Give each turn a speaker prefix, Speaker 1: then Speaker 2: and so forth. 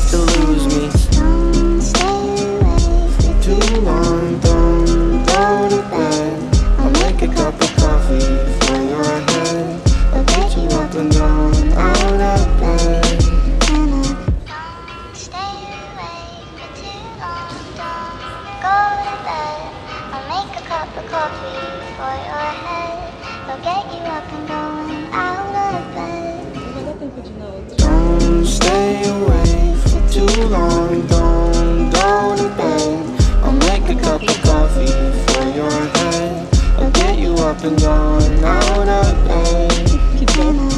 Speaker 1: have to lose me.
Speaker 2: Don't stay awake for
Speaker 1: Too long, don't go to bed. I'll make a cup of coffee for your head. I'll get you up and down, out of bed.
Speaker 2: Don't stay awake for too long. Don't go to bed. I'll make a cup of coffee for your head. I'll get you up and going out of bed.
Speaker 3: Vai dar tempo de ir na outra.
Speaker 1: Don't stay awake for too long, don't go to bed. I'll make a cup of coffee for your head. I'll get you up and going out of bed.
Speaker 3: Que bom.